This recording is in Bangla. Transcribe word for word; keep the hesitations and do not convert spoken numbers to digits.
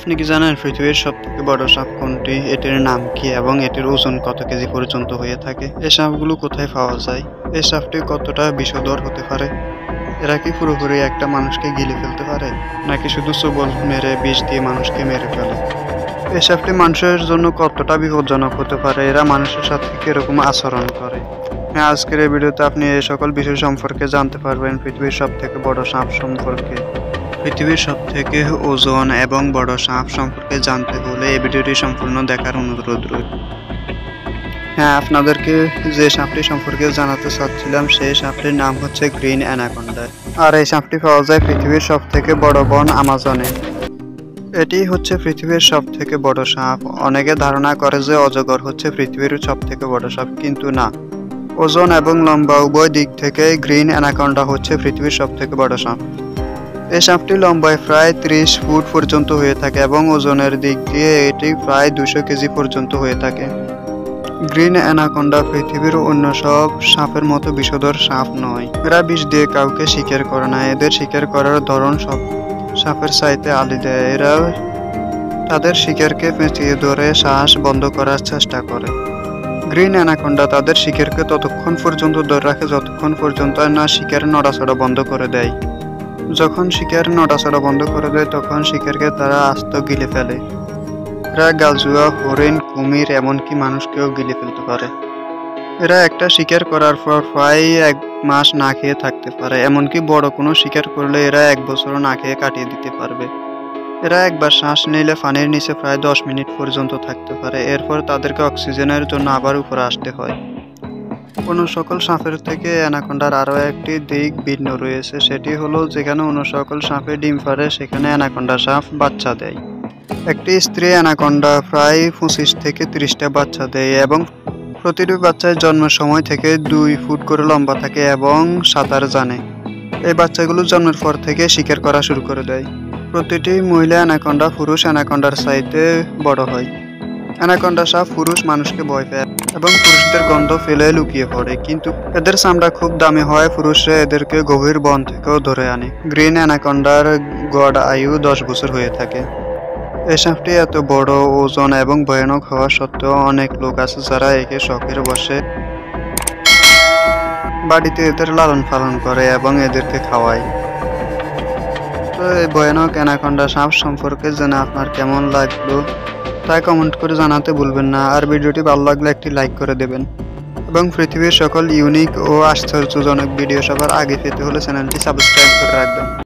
আপনি কি জানেন পৃথিবীর সবথেকে বড় সাপ কোনটি, এটির নাম কি এবং এটির ওজন কত কেজি পর্যন্ত হয়ে থাকে? এই সাপগুলো কোথায় পাওয়া যায়? এই সাপটি কতটা বিষধর হতে পারে? এরা কি পুরোপুরি একটা মানুষকে গিলে ফেলতে পারে, নাকি শুধু ছোবল মেরে বিষ দিয়ে মানুষকে মেরে ফেলে? এই সাপটি মানুষের জন্য কতটা বিপজ্জনক হতে পারে? এরা মানুষের সাথে কিরকম আচরণ করে? হ্যাঁ, আজকের এই ভিডিওতে আপনি এই সকল বিষয় সম্পর্কে জানতে পারবেন। পৃথিবীর সব থেকে বড় সাপ সম্পর্কে, পৃথিবীর সব থেকে ওজন এবং বড় সাপ সম্পর্কে জানতে হলে এই ভিডিওটি সম্পূর্ণ দেখার অনুরোধ রইল। হ্যাঁ, আপনাদেরকে যে সাপটি সম্পর্কে জানাতে চাচ্ছিলাম সেই সাপটির নাম হচ্ছে গ্রিন অ্যানাকোন্ডা। আর এই সাপটি পাওয়া যায় পৃথিবীর সব থেকে বড় বন আমাজনে। এটি হচ্ছে পৃথিবীর সব থেকে বড় সাপ। অনেকে ধারণা করে যে অজগর হচ্ছে পৃথিবীর সব থেকে বড় সাপ, কিন্তু না। ওজন এবং লম্বা উভয় দিক থেকে গ্রিন অ্যানাকোন্ডা হচ্ছে পৃথিবীর সব থেকে বড় সাপ। এই সাপটি লম্বায় প্রায় ত্রিশ ফুট পর্যন্ত হয়ে থাকে এবং ওজনের দিক দিয়ে এটি প্রায় দুশো কেজি পর্যন্ত হয়ে থাকে। গ্রিন অ্যানাকোন্ডা পৃথিবীর অন্য সব সাপের মতো বিষধর সাপ নয়। এরা বিষ দিয়ে কাউকে শিকার করে না। এদের শিকার করার ধরন সব সাপের চাইতে আলাদা। এরা তাদের শিকারকে পেঁচিয়ে ধরে শ্বাস বন্ধ করার চেষ্টা করে। গ্রিন অ্যানাকোন্ডা তাদের শিকারকে ততক্ষণ পর্যন্ত ধরে রাখে যতক্ষণ পর্যন্ত না শিকার নড়াচড়া বন্ধ করে দেয়। যখন শিকার নড়াচড়া বন্ধ করে দেয় তখন শিকারকে তারা আস্ত গিলে ফেলে। এরা গাজুয়া, হরিণ, কুমির, এমনকি মানুষকেও গিলে ফেলতে পারে। এরা একটা শিকার করার পর প্রায় এক মাস না খেয়ে থাকতে পারে। এমনকি বড় কোনো শিকার করলে এরা এক বছরও না খেয়ে কাটিয়ে দিতে পারবে। এরা একবার শ্বাস নিলে পানির নিচে প্রায় দশ মিনিট পর্যন্ত থাকতে পারে। এরপর তাদেরকে অক্সিজেনের জন্য আবার উপরে আসতে হয়। অন্য সকল সাপের থেকে অ্যানাকোন্ডার আরও একটি দিক ভিন্ন রয়েছে। সেটি হলো, যেখানে অন্য সকল সাপে ডিম পাড়ে সেখানে অ্যানাকোন্ডা সাপ বাচ্চা দেয়। একটি স্ত্রী অ্যানাকোন্ডা প্রায় পঁচিশ থেকে ত্রিশটা বাচ্চা দেয় এবং প্রতিটি বাচ্চার জন্মের সময় থেকে দুই ফুট করে লম্বা থাকে এবং সাঁতার জানে। এই বাচ্চাগুলো জন্মের পর থেকে শিকার করা শুরু করে দেয়। প্রতিটি মহিলা অ্যানাকোন্ডা পুরুষ অ্যানাকোন্ডার চাইতে বড় হয়। অ্যানাকোন্ডা সাপ পুরুষ মানুষকে ভয় পায় এবং পুরুষদের গন্ধ ফেলে লুকিয়ে পড়ে, কিন্তু এদের চামড়া খুব দামি হয়। পুরুষরা এদেরকে গভীর বন থেকেও ধরে আনে। গ্রিন অ্যানাকোন্ডার গড় আয়ু দশ বছর হয়ে থাকে। এই সাপটি এত বড়, ওজন এবং ভয়ানক হওয়া সত্ত্বেও অনেক লোক আছে যারা একে শখের বসে বাড়িতে এদের লালন পালন করে এবং এদেরকে খাওয়ায়। তো এই ভয়ানক অ্যানাকোন্ডা সাপ সম্পর্কে জেনে আপনার কেমন লাগলো তাই কমেন্ট করে জানাতে ভুলবেন না। আর ভিডিওটি ভালো লাগলে একটি লাইক করে দেবেন এবং পৃথিবীর সকল ইউনিক ও আশ্চর্যজনক ভিডিও সবার আগে পেতে হলে চ্যানেলটি সাবস্ক্রাইব করে রাখবেন।